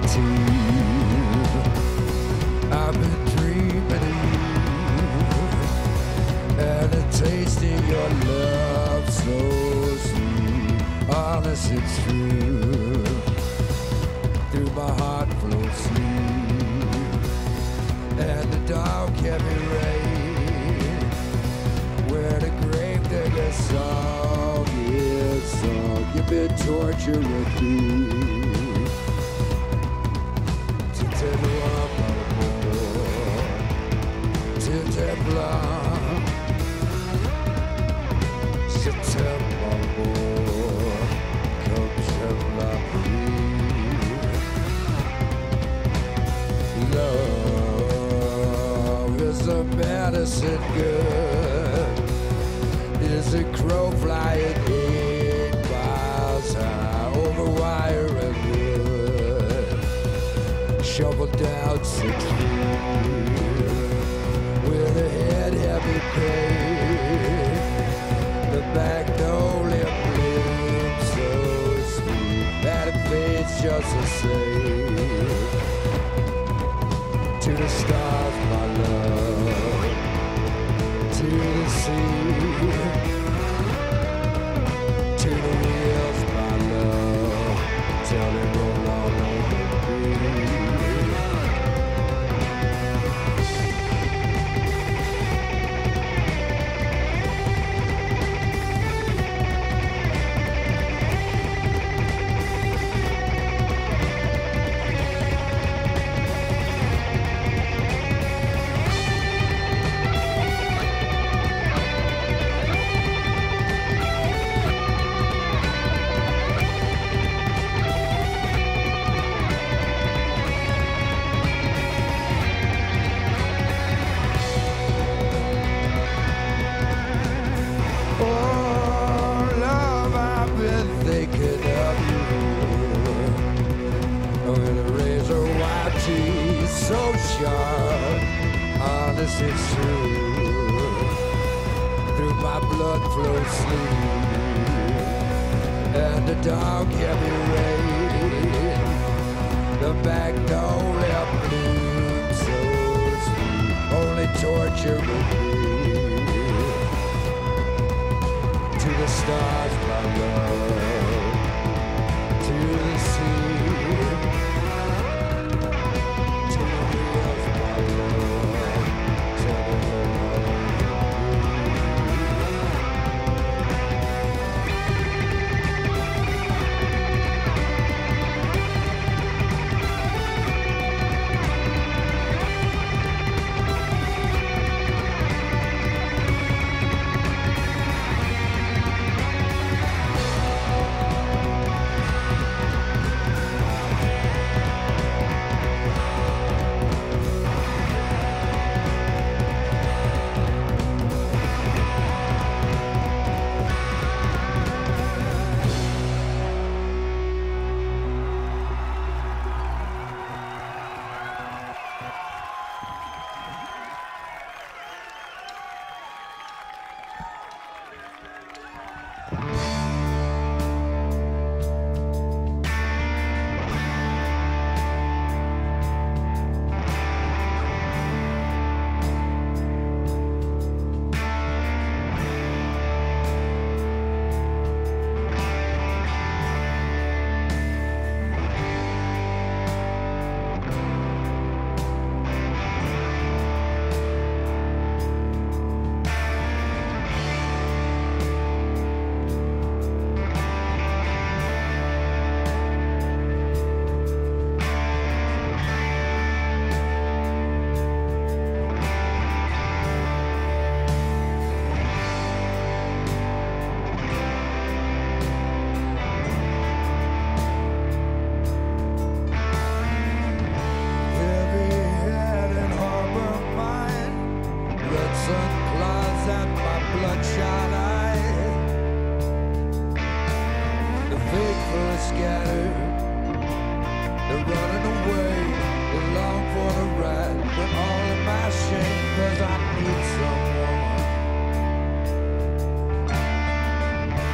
teeth. I've been dreaming of you and the taste of your love so sweet. Honest, it's true. Through my heart flows sleep and the dark heavy rain where the gravedigger song is sung. You've been torturing me to tell you I'm more to Templar. September more come Templar love is a medicine good. Is a crow flying 8 miles high over wire and wood, shovel down 6 feet with a head heavy pain. The magnolia blooms so sweet that it fades just the same. To the stars, my love, to the sea, to the wheels, my love, till they roll all over me. So sharp, honest it's true. Through my blood flows sleep and the dark heavy rain. The magnolia blooms so sweet, only torture with me. To the stars, my love, to the sea.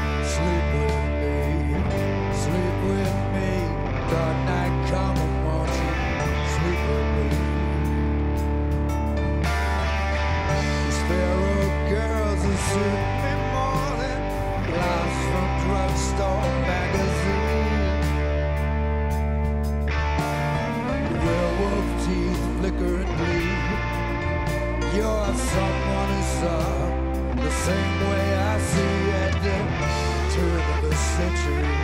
Sleep with me, dark night coming once same way I see at the turn of the century.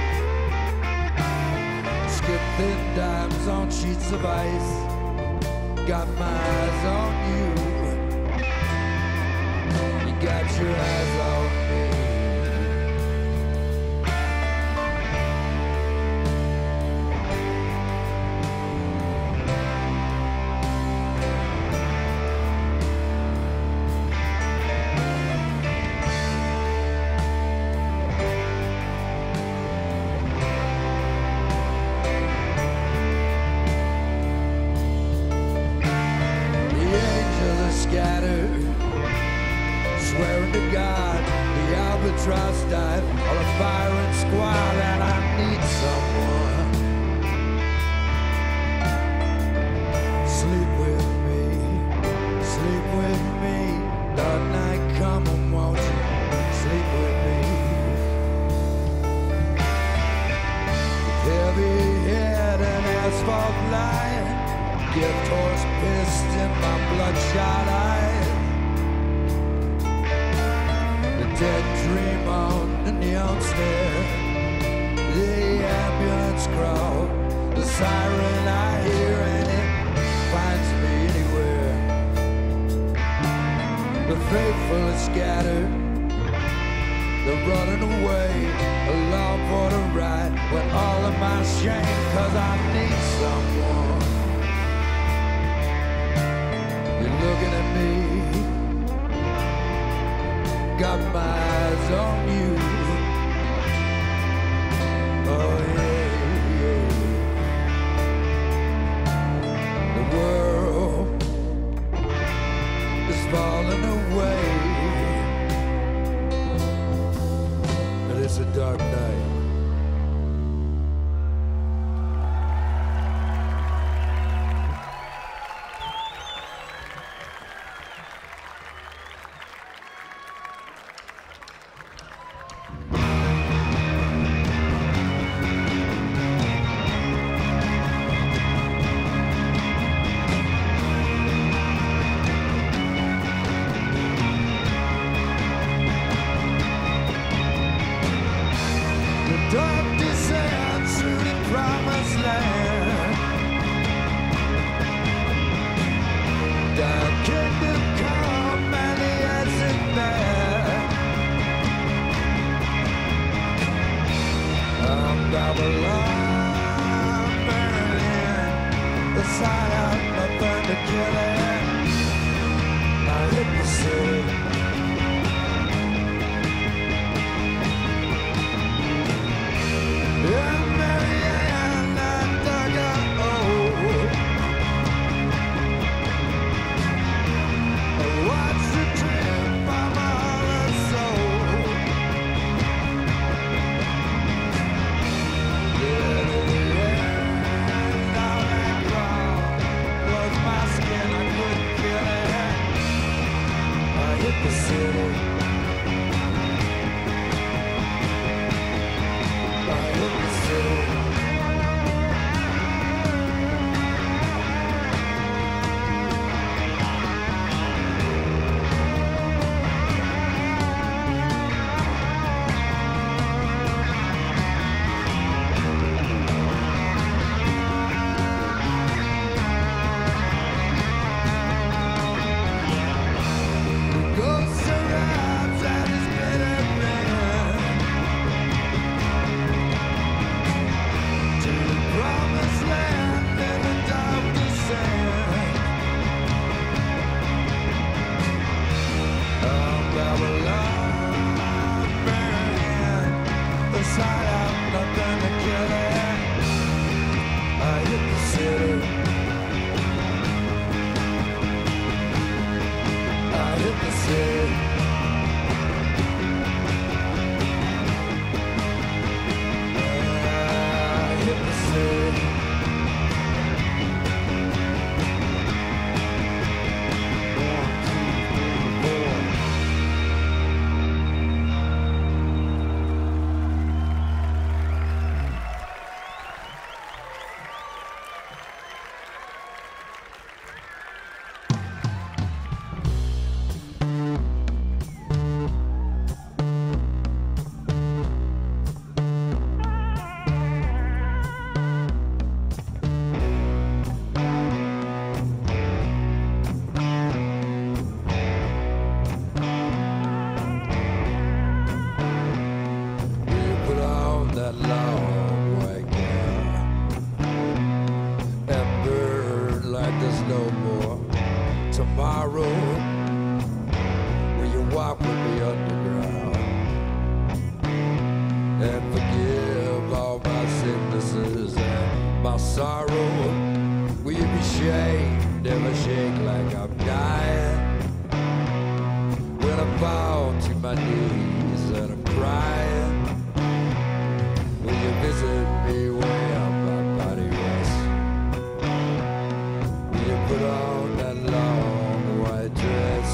Skip thin dimes on sheets of ice. Got my eyes on you. You got your eyes on me. Scattered, swearing to God, the albatross died on a firing squad, and I need someone. Sleep with me, dark night coming, won't you? Sleep with me. Heavy head and asphalt line. Gift horse pissed in my bloodshot eyes. The dead dream on the neon stair. The ambulance crawl. The siren I hear and it finds me anywhere. The faithful are scattered. They're running away along for the ride. With all of my shame, 'cause I need someone. Looking at me, got my eyes on you. Oh yeah, yeah. The world is falling away, but it's a dark night. Dark descent through the promised land. Dark kingdom come and the exit there. Babylon burning, the sign of the thunder killing. I hit the city. no more tomorrow. Will you walk with me underground and forgive all my sicknesses and my sorrow? Will you be shamed, never shake like I'm dying? When I fall to my knees and I'm crying, will you visit me where my body rests? Will you put on that long white dress?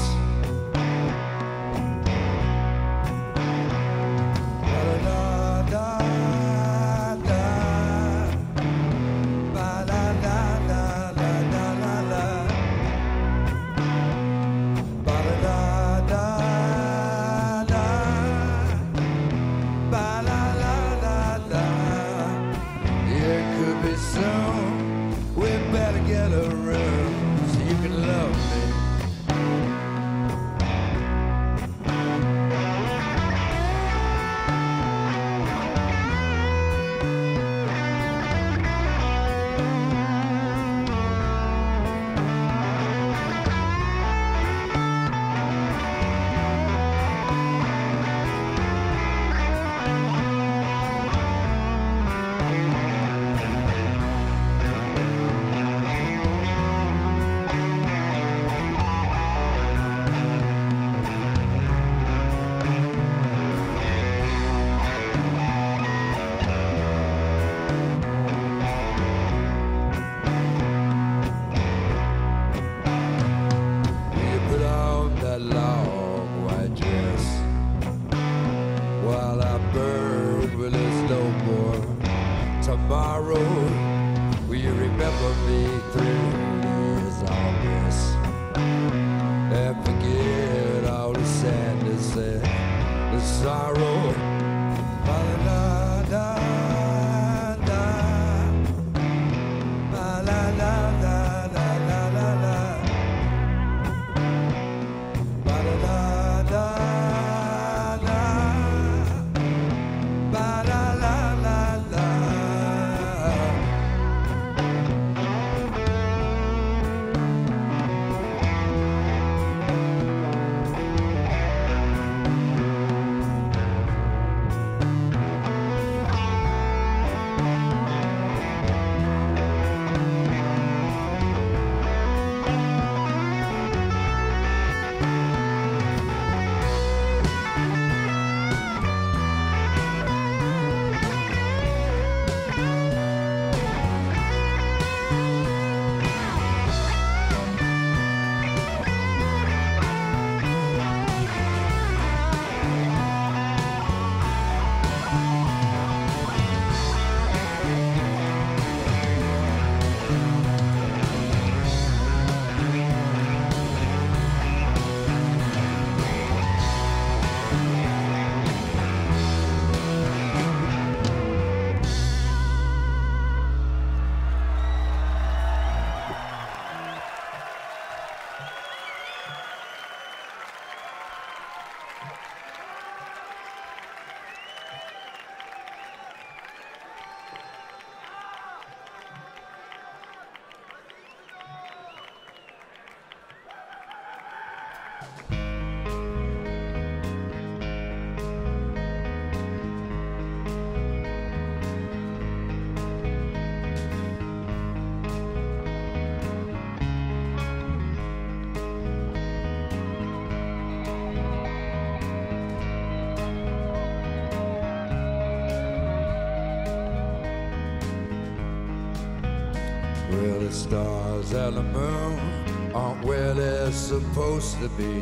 Well, the stars and the moon aren't where they're supposed to be,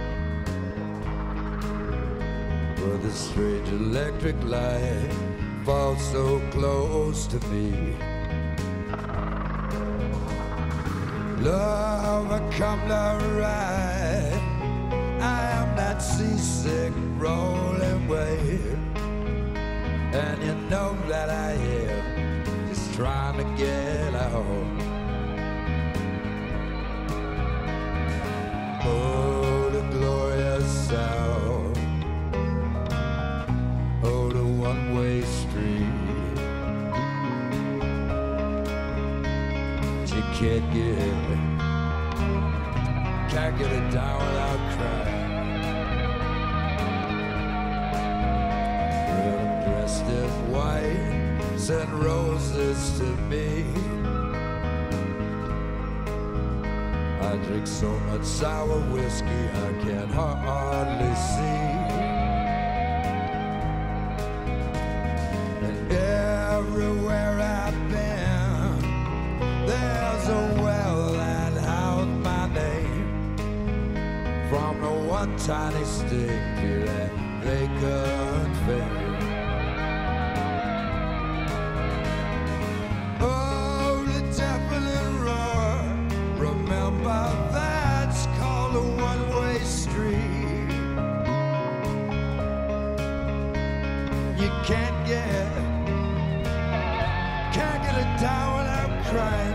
but the strange electric light falls so close to me. Love, I come to ride. I am that seasick rolling wave, and you know that I am just trying to get out. Oh, the glorious sound. Oh, the one-way street. you can't get it down without crying. Well, I'm dressed in white, send roses to me. I drink so much sour whiskey I can hardly see. And everywhere I've been, there's a well that held my name. From the one tiny stick to that vacant fame. Oh, the deafening roar, remember that's called a one-way street. You can't get it down without crying.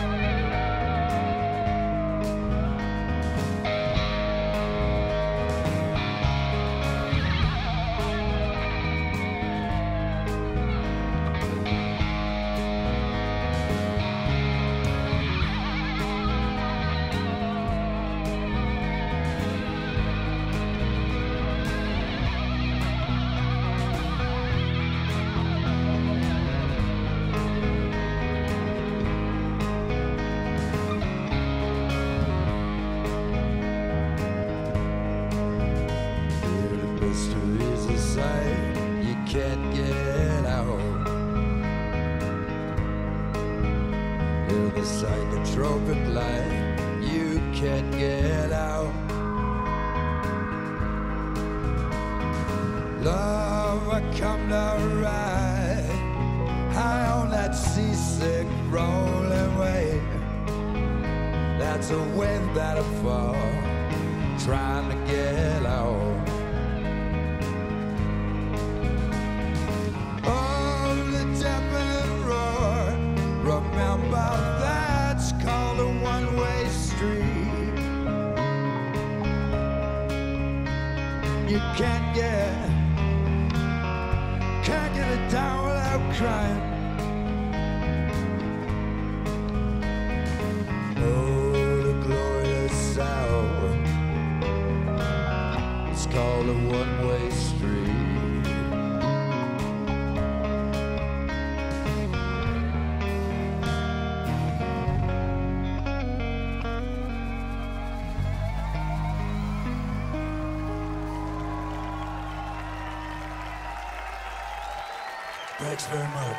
You can't get out. In the psychotropic light, you can't get out. Love, I come to ride high on that seasick rolling wave. That's a wave that I fall, trying to get out. Remember that's called a one-way street. You can't get it down without crying. Oh, the glorious sound, it's called a one-way street. Thanks very much.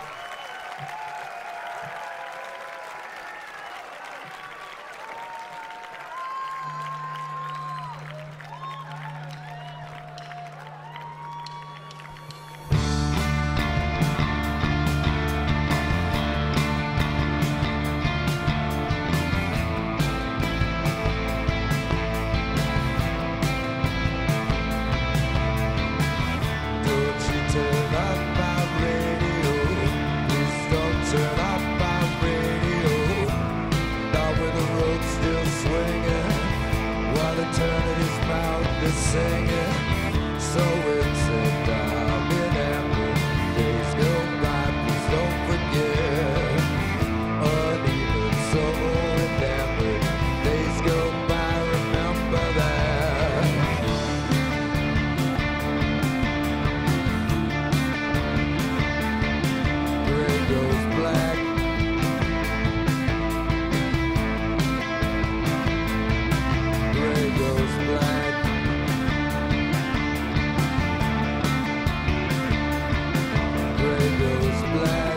Don't you turn up my radio. Please don't turn up my radio. Not with the road still swinging, while eternity's mouth is singing. So it's a darling amber. Days go by, please don't forget. Uneven, so enamored. Days go by, remember that. Gray goes black. Gray goes black. Gray goes black.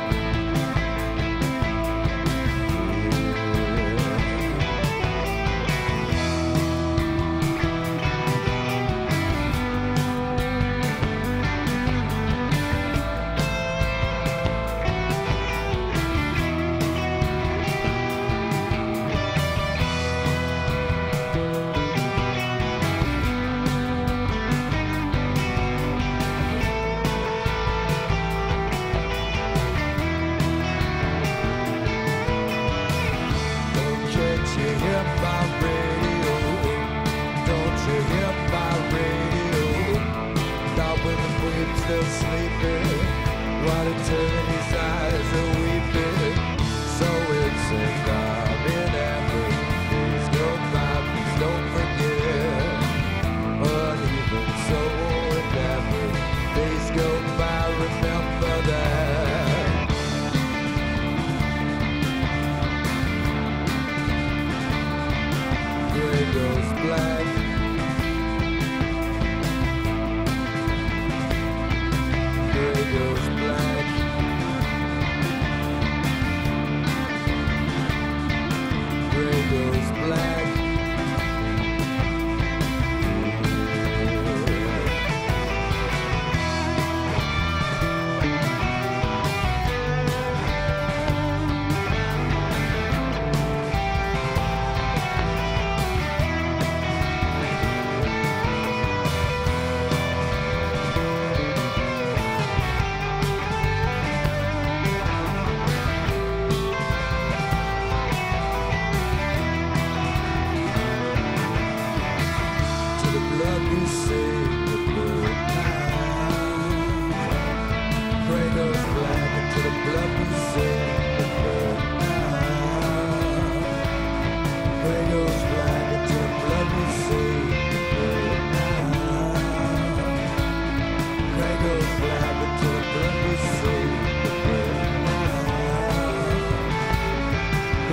Don't you hear my radio? Don't you hear my radio? Not when the queen's still sleeping, while eternity's eyes are weeping. So it's a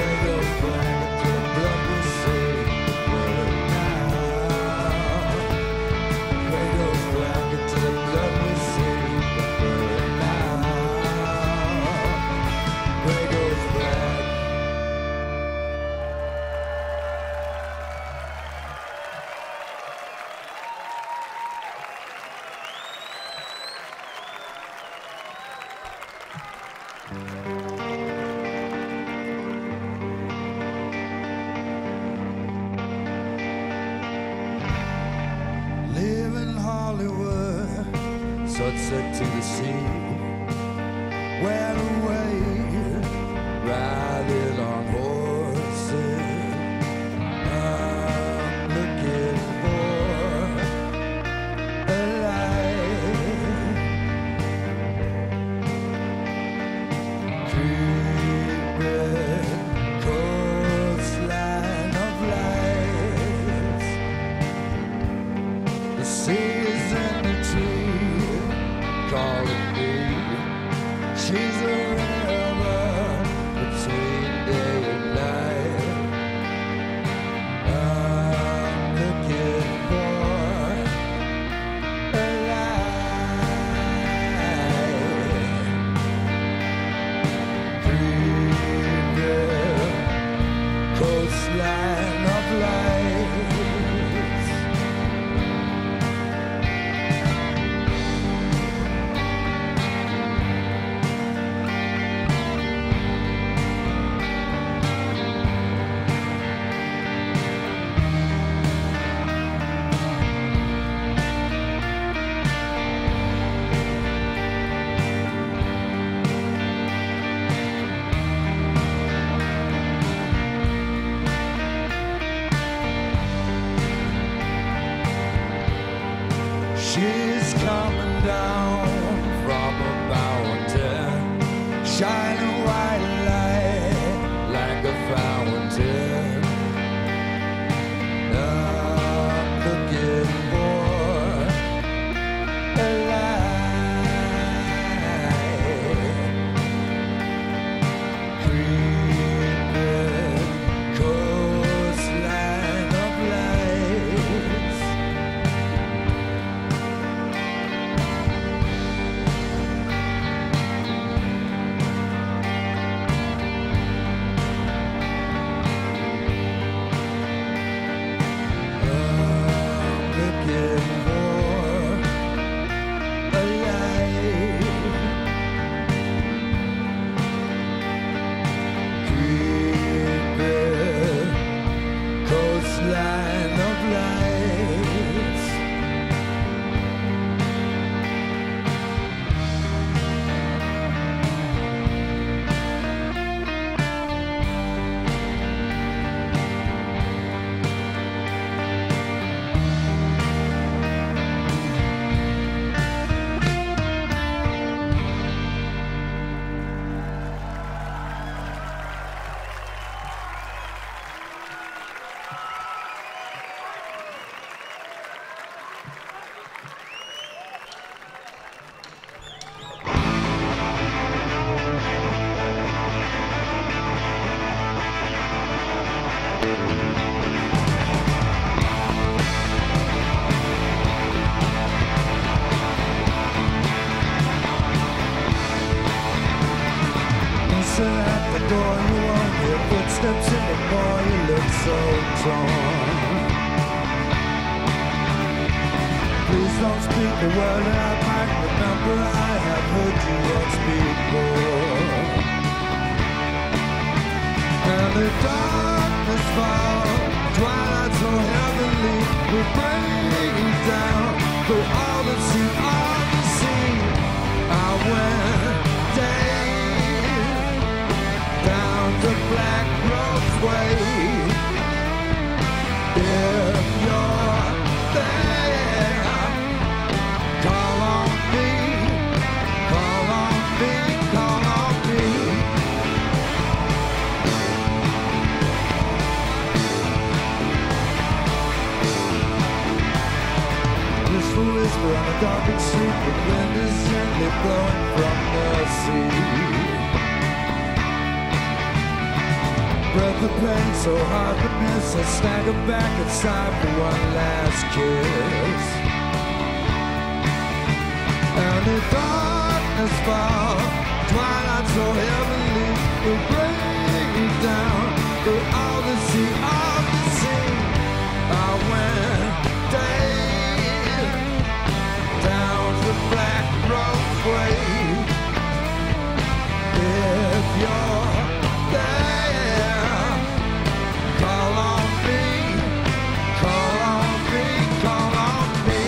Live in Hollywood, sunset to the sea, well away, riding on horses. I'm looking for a light, creeping coastline of lights. The sea is in the tree, calling me. She's a river between day and night. I'm looking for a light, creeping coastline of lights. She's coming down from a mountain, shining white light like a fountain. I'm looking for a light, creeping coastline of lights. Coastline of lights. At the door, you won't hear footsteps anymore. You look so torn. Please don't speak a word that I might remember. I have heard you once before. And the darkness falls, twilight so heavenly, we bring you down for all that you are to see. I went down the Black Rose Way. If you're there, call on me, call on me, call on me. Whisper, whisper on a darkened street, the wind is gently blowing from the sea. breath of pain so hard to miss. I stagger back inside for one last kiss. And the darkness falls, twilight so heavenly, will bring me down through all the sea of the sea. I went down the black roadway. If you're there, call on me, call on me, call on me.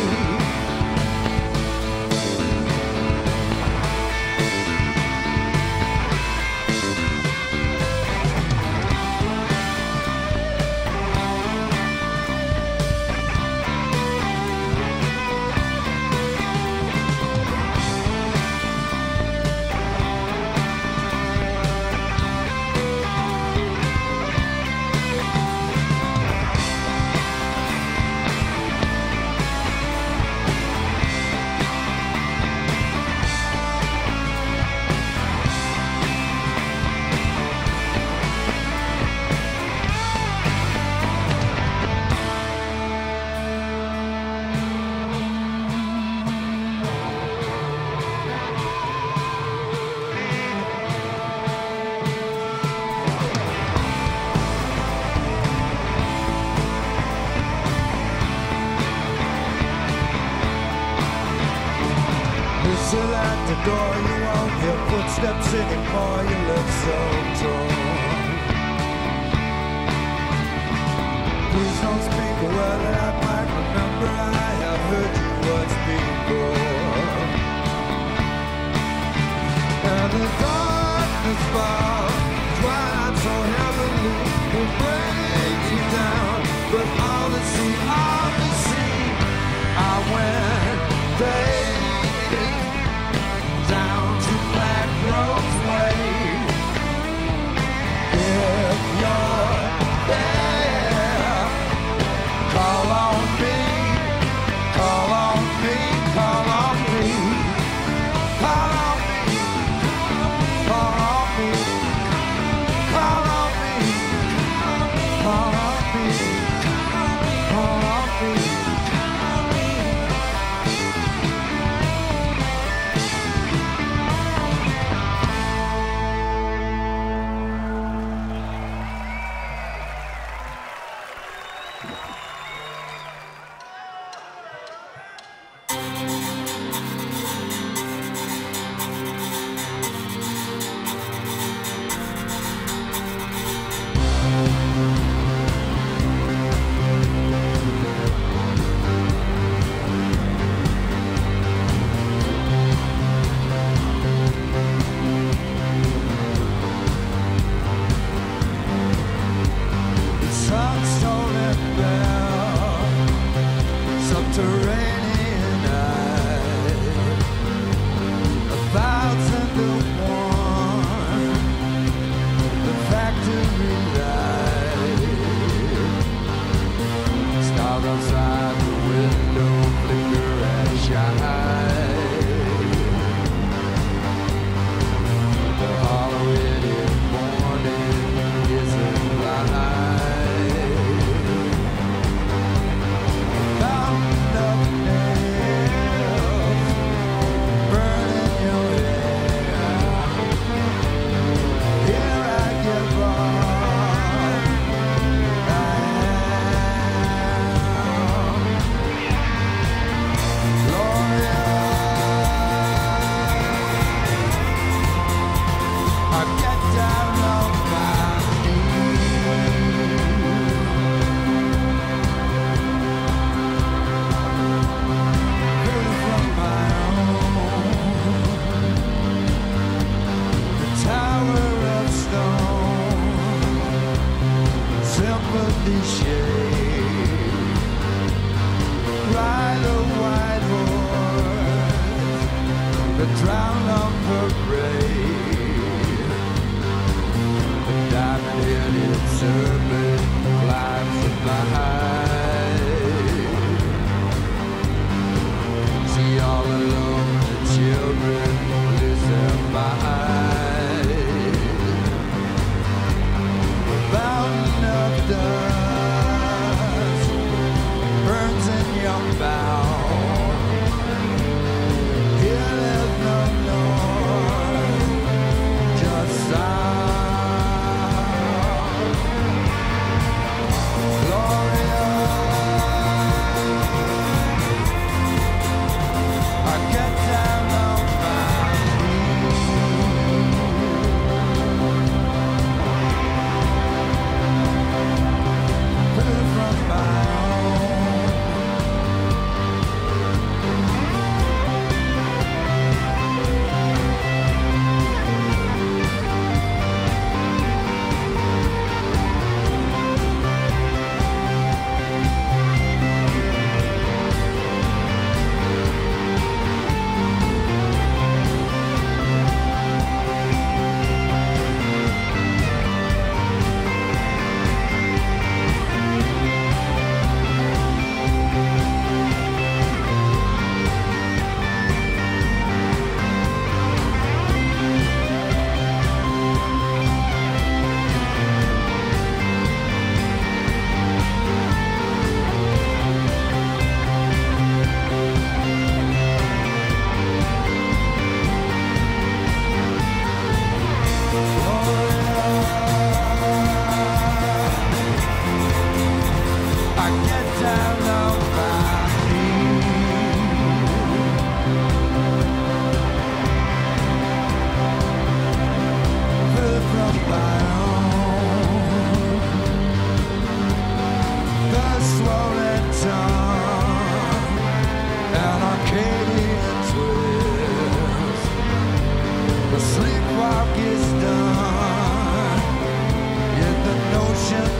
Whistle at the door, you won't hear footsteps anymore. You look so torn. Please don't speak a word that I might remember. I have heard you once before. And the darkness falls, twilight so heavenly, will break you down. But all the sea, all the sea, I went down to Black Rose Way. If you're there, call on me, call on me, call on me, call on me, call on me, call on me, call on me, call on me. Subterranean night, 1,000 to 1, the factory light, stars outside the window flicker and shine. The Halloween morning isn't blind. Bound up nails, burning your hair. Here I give up. I am loyal. I get down on my knees. From my own, the tower of stone, sympathy shade, ride a white horse, the drown on parade, the diamond-headed serpent climbs the behind. See all alone, the children lose their mind.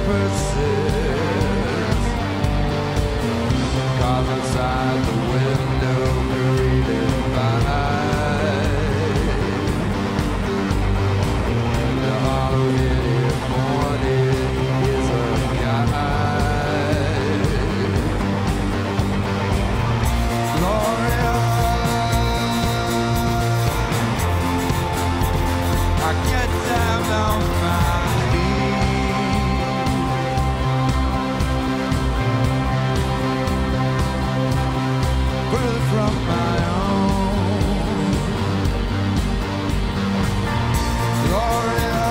persists. Cause inside the window greeted by the hollow-headed morning is a guide. Gloria, I get down on my knees, further from my own. Gloria,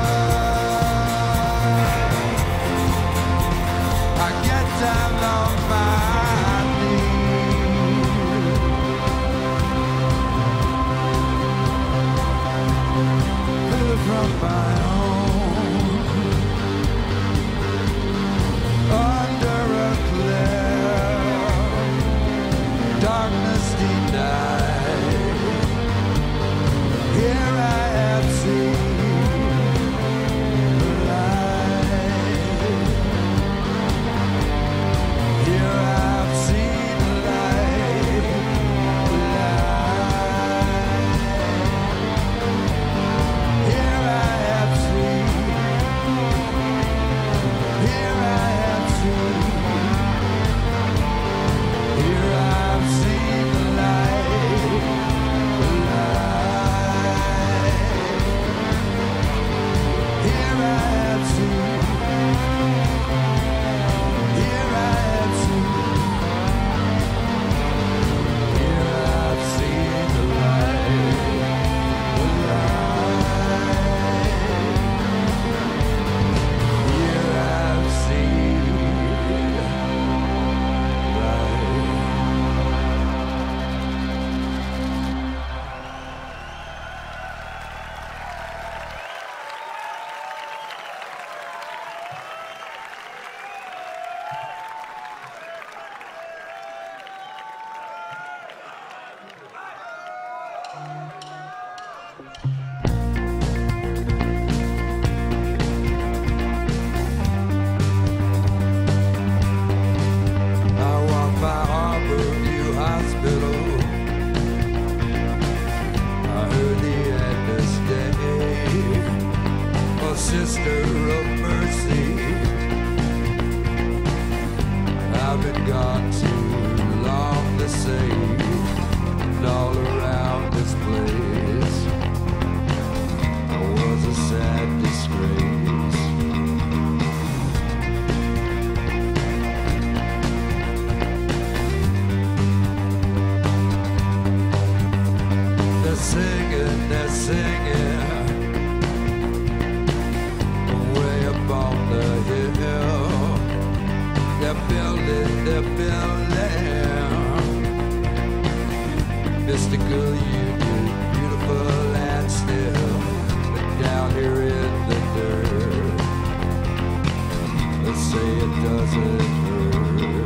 I get down on my knees, further from my own. Under a cloud, darkness denied. Here I have seen the light. Here I've seen the light. Here I have seen. Here I have seen. Here I've seen the light. Here I have seen. Here I have seen. Here I've seen the light. Here I've seen I walk by Harborview Hospital. I heard the endless day. Oh, Sister of Mercy, I've been gone too long to save. And all around this place was a sad disgrace. They're singing way up on the hill. They're building mystical union, beautiful and still. But down here in the dirt, let's say it doesn't hurt.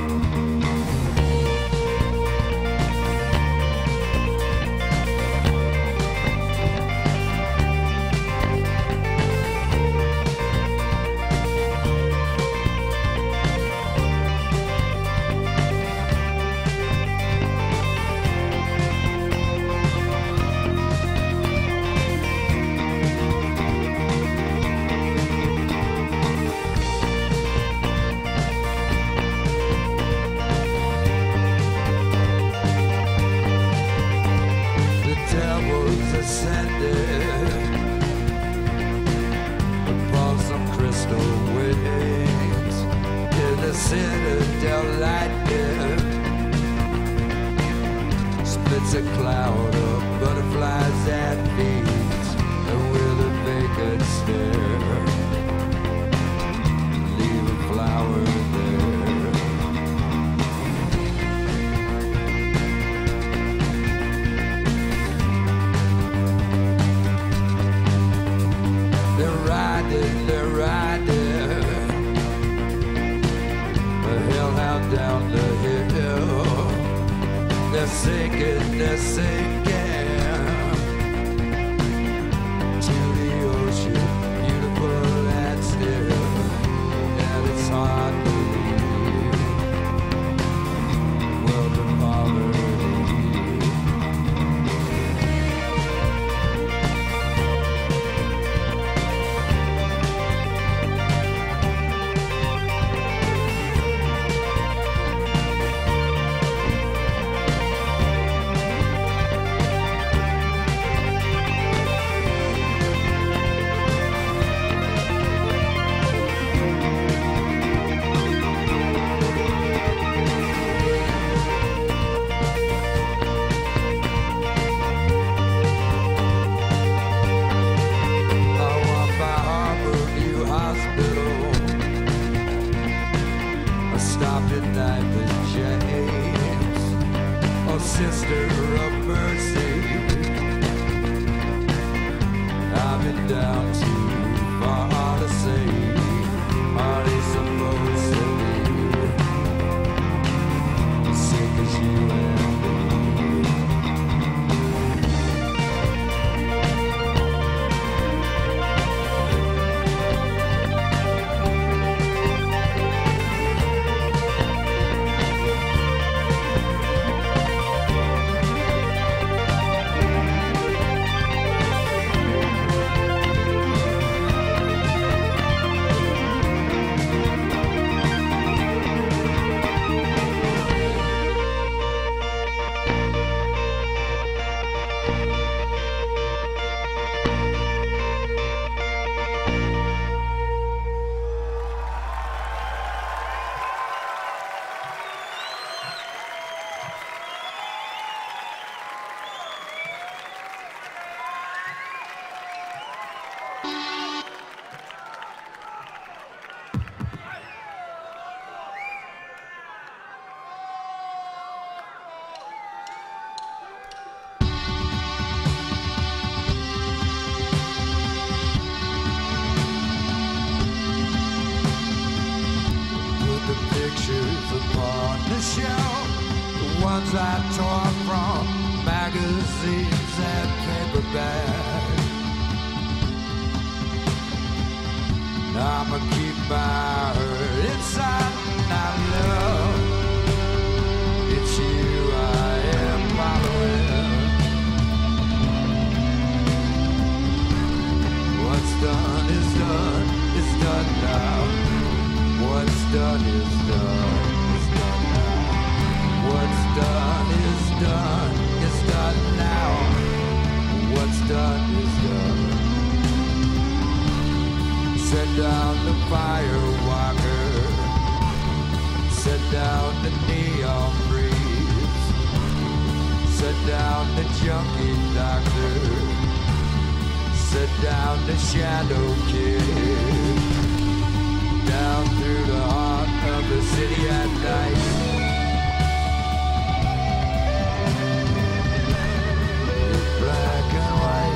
Citadel lightning splits a cloud of butterflies and bees, and with a vacant stare leave a flower there. They're riding down the hill. They're sinking to the ocean, beautiful and still. stopped at night with James, oh sister of mercy. I've been down too far to say, are they supposed to be sick as you and I tore from magazines and paperbacks. I'ma keep my heart inside my love. It's you I am following. What's done is done, it's done now. What's done is done, it's done now. What's done is done, it's done now. What's done is done. Set down the firewalker, set down the neon breeze, set down the junkie doctor, set down the shadow kid, down through the heart of the city at night. Black and white.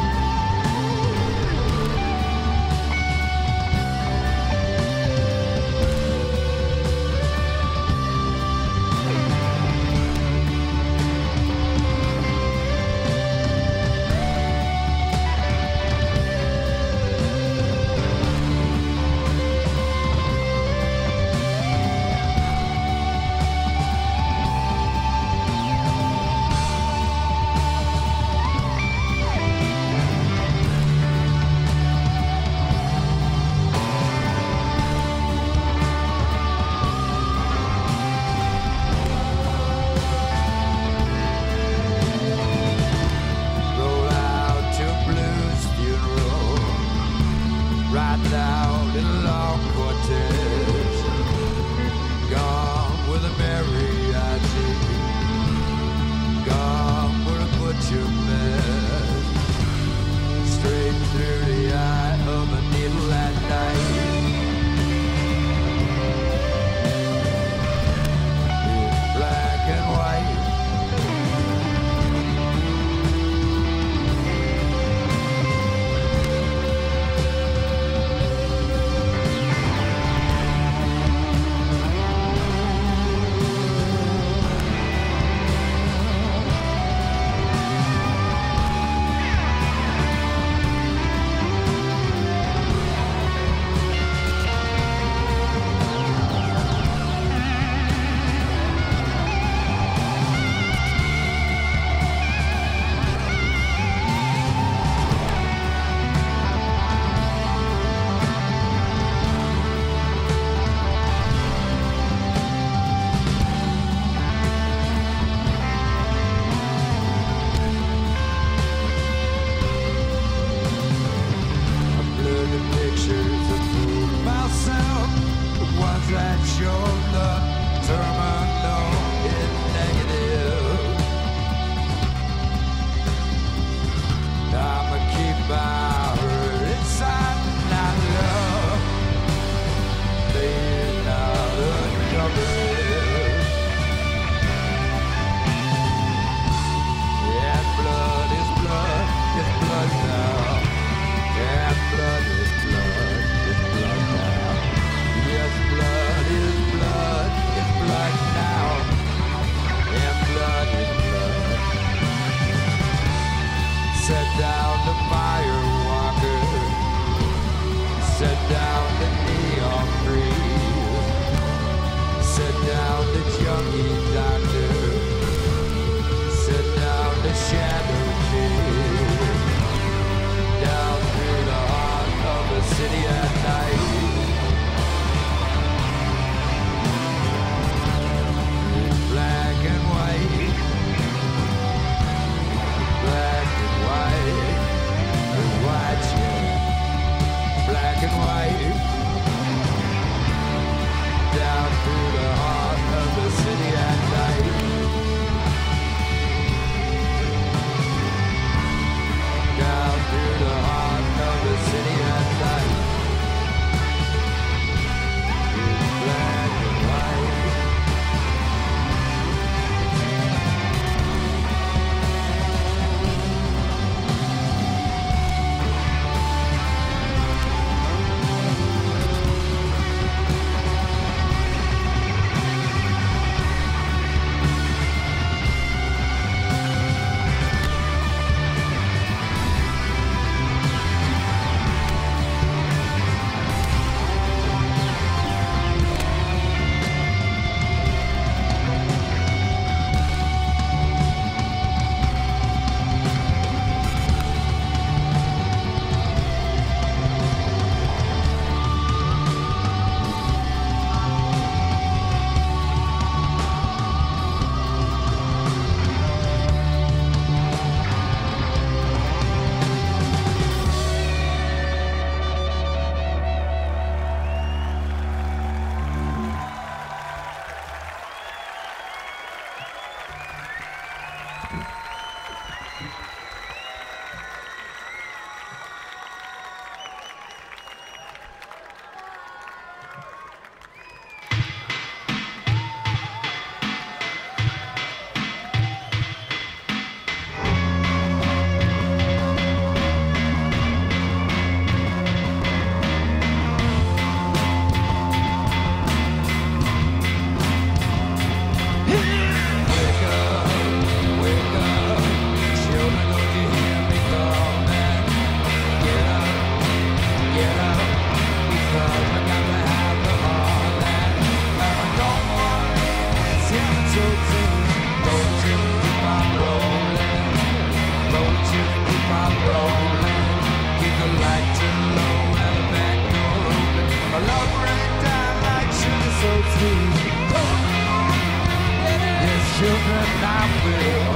and I will.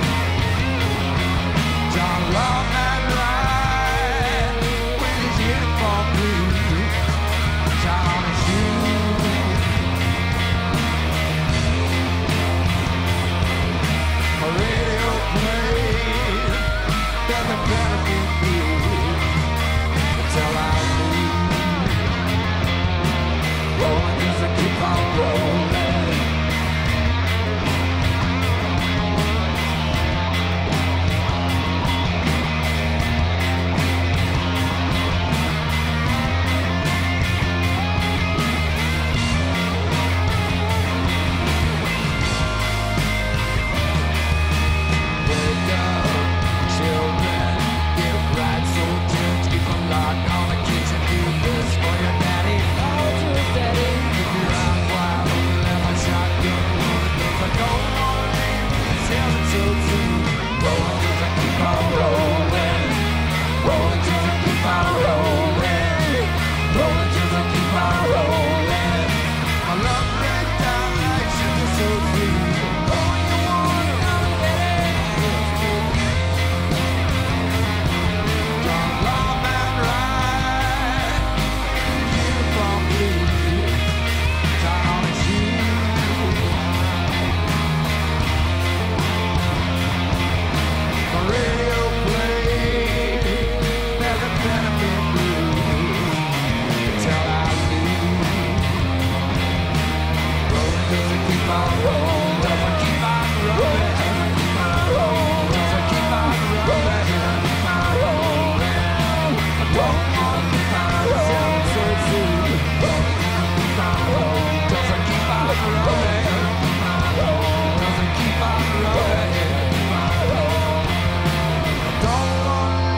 John Long and Ryan with his uniform blue, shine on his shoes. A radio played that the better be blues until I leave. Rolling as I keep on rolling.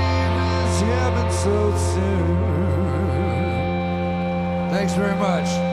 So soon. Thanks very much.